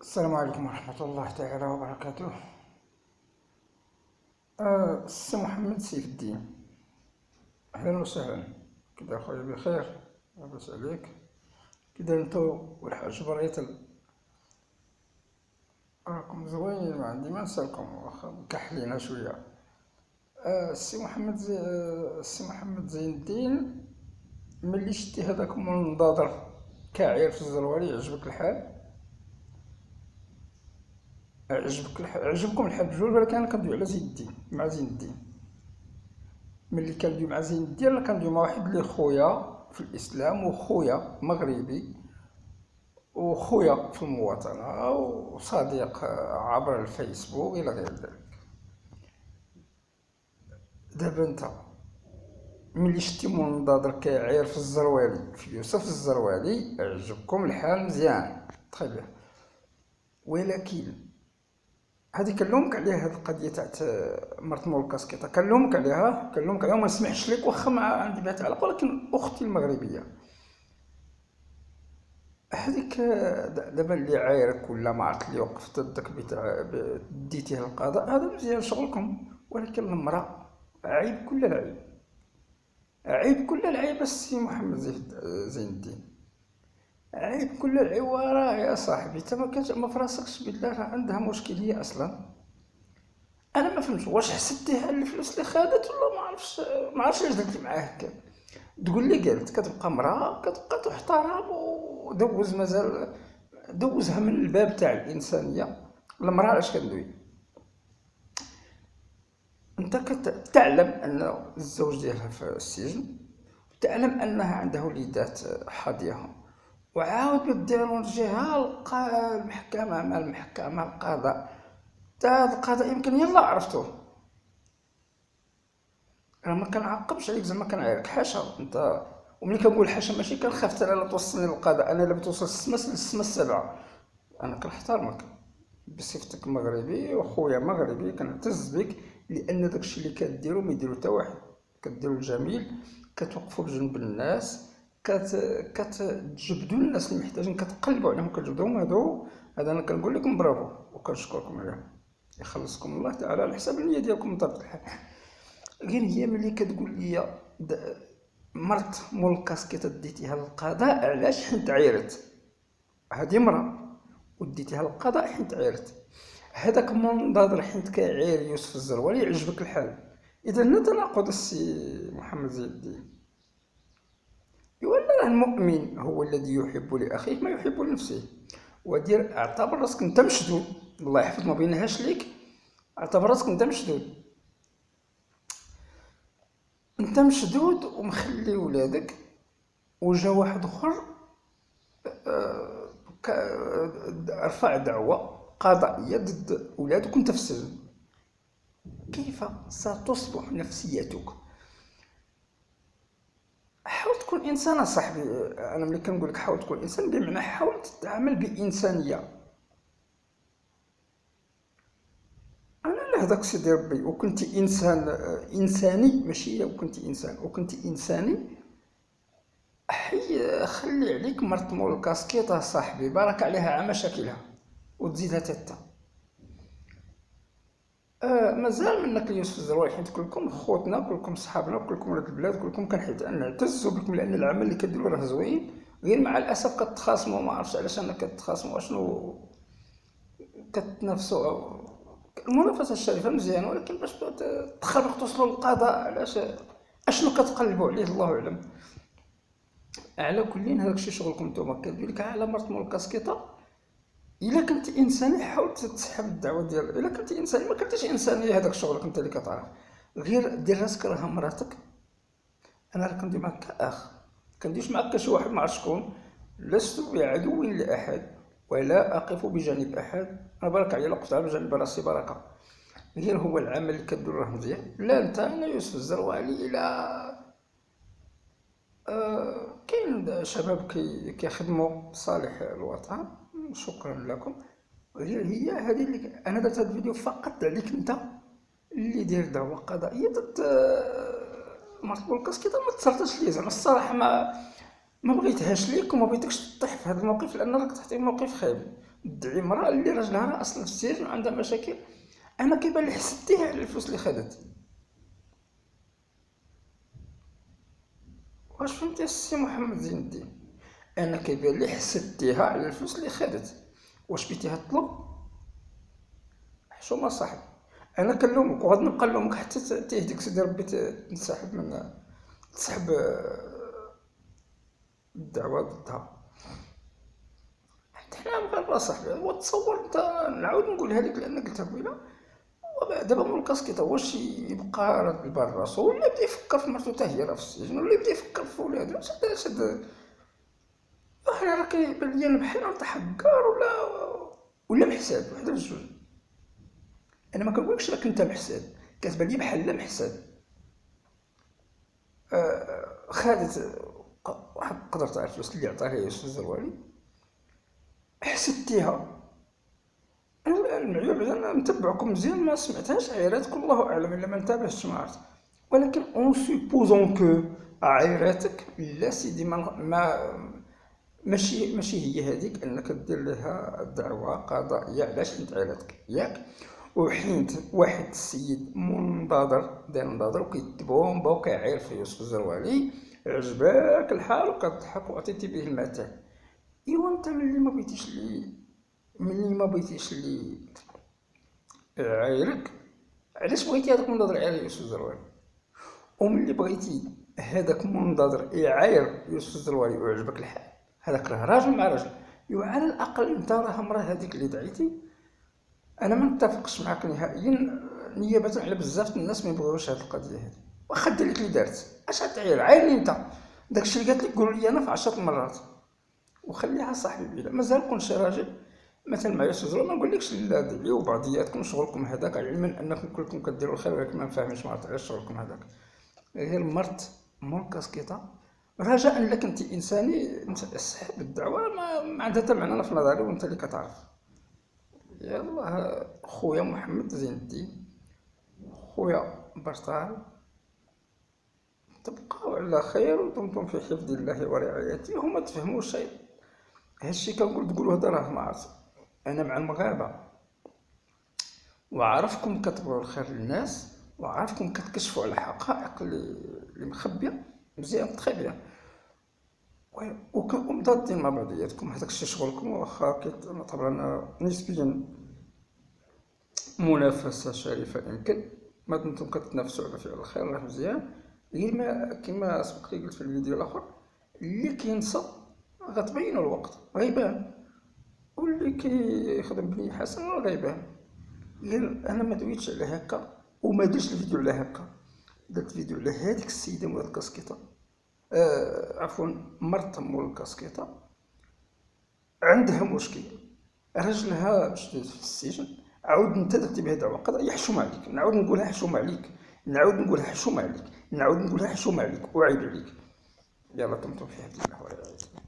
السلام عليكم ورحمة الله تعالى وبركاته. السي محمد سيف الدين، أهلا وسهلا. كدا خويا بخير؟ لاباس عليك؟ كدا نتو والحاج بريتل؟ راكم زوينين، ما عندي ما نسالكم واخا مكحلين شوية. السي محمد زين الدين، ملي شتي هذاك المناظر كاعير في الزروالي عجبك الحال؟ عجبكم الحال بجوج؟ ولكن انا كندوي على زين الدين، مع زين الدين. ملي كندوي مع زين الدين راه كندوي مع واحد اللي خويا في الاسلام وخويا مغربي وخويا في المواطنه وصديق عبر الفيسبوك الى غير ذلك. دابا انت ملي شتي مناظر كيعير في الزروالي في يوسف الزروالي عجبكم الحال مزيان تخي بيان، ولكن هذه كنلومك عليها. هذه القضيه تاع مرت مول الكاسكيطه كنلومك عليها وما نسمحش لك واخا ما عندي بها تعلق، ولكن اختي المغربيه هذيك دابا اللي عايرك ولا ما عرفت اللي وقفت ضدك ديتيه للقضاء، هذا مزيان شغلكم. ولكن المراه عيب كل العيب، عيب كل العيب. السي محمد زين الدين، عيب كل العيب. وراه يا صاحبي انت ما فراسكش بالله راه عندها مشكل هي اصلا. انا ما فهمتش واش حسدتيها الفلوس اللي خدت ولا ما عرفتش علاش درتي معاها هكا. تقول لي قالت كتبقى مراه كتبقى تحترم ودوز مازال دوزها من الباب تاع الانسانيه. المراه علاش كندوي؟ انت كتعلم ان الزوج ديالها في السجن، تعلم انها عندها وليدات حاضيها، وعاود بديروا الجهه المحكمه مع المحكمه القضاء. تا هاد القضاء يمكن يلا عرفتوه، راه ما كنعاقبش عليك زعما كنعايرك، حاشا انت. وملي كنقول حاشا ماشي كنخاف حتى لا توصلني للقضاء، انا الا بتوصل للسما السبعه انا كنحترمك بصفتك مغربي وخويا مغربي، كنعتز بك لان داكشي اللي كديرو ما يديرو حتى واحد. كديرو الجميل، كتوقفوا بجنب الناس، كتجبدوا الناس اللي محتاجين، كتقلبوا عليهم كتجبدوهم. هذا انا كنقول لكم برافو وكنشكركم عليه. يخلصكم الله تعالى على حساب النيه ديالكم بطبيعه الحال. غير هي ملي كتقول لي مرت مول الكاسكيطه ديتيها للقضاء علاش؟ حيت عيرت. هذه مرة وديتيها للقضاء حيت عيرت. هذاك المناظر حيت كيعير يوسف الزروالي عجبك الحال. اذا لا تناقض السي محمد زين الدين. يولى المؤمن هو الذي يحب لاخيه ما يحب لنفسه. ودير اعتبر راسك انت مشدود، الله يحفظ ما بينهاش ليك. اعتبر راسك انت مشدود، انت مشدود ومخلي ولادك، وجا واحد اخر رفع دعوة قضائية ضد ولادك وانت في السجن. كيف ستصبح نفسيتك؟ حاول تكون انسان صاحبي. انا ملي كنقول لك حاول تكون انسان بمعنى حاول تتعامل بانسانيه. انا لا هذاك سيدي ربي وكنت انسان انساني، ماشي وكنت انسان وكنت انساني. حي خلي عليك مرت مول الكاسكيطه صاحبي، بارك عليها على مشاكلها وتزيدها تتا. مازال منك يوسف الزروالي حيت كلكم خوتنا، كلكم صحابنا، كلكم ولاد البلاد، كلكم كنعتزوا بكم لان العمل اللي كديروا راه زوين. غير مع الاسف كتخاصموا، ما عرفتش علاش انا كتخاصموا، اشنو كتنافسوا. المنافسه الشريفه مزيان، ولكن باش تخربق توصلوا للقضاء علاش؟ اشنو كتقلبوا عليه الله اعلم. على كلين هذاك الشيء شغلكم نتوما. كندوي لك على مرت مول الكاسكيطه. الا كنت انساني حاول تسحب الدعوه ديال، الا كنت انساني ما كنتيش انساني هذاك شغلك انت اللي كتعرف. غير دير راسك راها مراتك. انا راه كندوي معك كاخ، كندويش معك كشي واحد ما عرف شكون. لست بعدو لاحد ولا اقف بجانب احد. انا بارك عليا وقفت على جانب راسي بركه. غير هو العمل اللي كدير راه مزيان. لا انت انا يوسف الزروالي الى كاين شباب كيخدموا صالح الوطن، شكرا لكم. غير هي هذه اللي انا درت هذا الفيديو فقط عليك انت اللي داير دعوه قضائيه ضد مرت مول الكاسكيطه. ما تصرتش لي زعما الصراحه، ما بغيتهاش ليك وما بغيتكش تطيح في هذا الموقف لان راك تحت موقف خايب. تدعي امراه اللي راجلها راه اصلا في السجن وعندها مشاكل، انا كيبان لي حسدتيها على الفلوس اللي خدت. واش فهمتي السي محمد زين الدين؟ انا كيبان لي حسدتيها على الفلوس اللي خدت. واش بيتيها تطلب؟ حشومه صاحبي. انا كنلومك وغادي نبقى نلومك حتى تيهديك سيدي ربي تنسحب من تسحب الدعوه ضدها. حتى حنا مغاربه صاحبي. وتصور انت، نعاود نقولها لك لان قلتها قبيله، دابا مول الكاسكيطه واش يبقى راد البال راسو، ولا يبدا يفكر في مرتو حتى هي راه في السجن، ولا يبدا يفكر في ولادو؟ شاد انا راه كيبان ليا بحال نتحقر ولا محساد، وحده من الجوج. انا ما كنقولكش راك انت محساد، كتبان لي بحال لا محساد. خدت واحد القدر تاع الفلوس اللي عطاها يوسف الزروالي، حسدتيها. المعيوب انا متبعكم مزيان، ما سمعتهاش عيراتكم، الله اعلم الا ما انتبهتش ما عرفت. ولكن اون سوبوزون كو عيراتك، لا سيدي ماشي هي هذيك انك دير لها دعوه قضائيه علاش حيت عيراتك ياك، وحينت واحد السيد منتظر داير منتظر وكيتبومبا وكيعاير في يوسف الزروالي، عجباك الحال وكتضحك وعطيتي به المثل. ايوا انت ملي ما بغيتيش لي عايرك، علاش بغيتي هذاك المنتظر يعاير يوسف الزروالي؟ وملي بغيتي هذاك المنتظر يعاير يوسف الزروالي ويعجبك الحال، هذاك راه راجل مع راجل، ايوا على الاقل انت راه مراه هذيك اللي دعيتي. انا ما نتفقش معك نهائيا، نيابه على بزاف الناس ما يبغيوش هذه القضيه هذه. واخا دير لك اللي دارت، اش غتعاير؟ عايرني انت، داكشي اللي قالت لك قولوا لي انا في 10 مرات. وخليها صاحبي بلا مازال كنت راجل مثلا مع يوسف الزروالي، ما نقولكش لا دعيو بعضياتكم شغلكم هذاك، علما انكم كلكم كديروا الخير، ولكن ما نفهمش ما عرفت علاش شغلكم هذاك. غير مرت مول كاسكيطه رجاء لك انت انساني، انت اسحب الدعوه، ما عندها حتى معنى في نظري وانت اللي كتعرف. يلا خويا محمد زين الدين، خويا برطال، تبقاو على خير ودمتم في حفظ الله ورعايته. وما تفهموش شيء، هادشي كنقول تقولوا هذا راه ما عرفت. انا مع المغاربه، وعارفكم كتبغوا الخير للناس، وعارفكم كتكشفوا على حقائق اللي مخبيه مزيان تخي بيان، وكنكم مضادين مع بعضياتكم. هذاك الشيء شغلكم، واخا طبعا نسبيا منافسه شريفه يمكن، ما دمتم كتنافسوا على فعل الخير راه مزيان. غير ما كما سبق لي قلت في الفيديو الاخر، اللي كينسى غتبينوا الوقت غيبان، واللي كيخدم بنية حسن راه غيبان. غير انا ما دويتش على هكا وما درتش الفيديو على هكا، درت فيديو على هذيك السيده مول الكاسكيطه، عفوا مرت مول الكاسكيطه، عندها مشكل، راجلها مشدود في السجن، عاود انت درتي بها دعوه قضائيه، حشوم عليك. نعاود نقولها حشوم عليك، نعاود نقولها حشوم عليك، نعاود نقولها حشوم عليك وعيب عليك. يلا دمتم في حفظ الله ورعايته.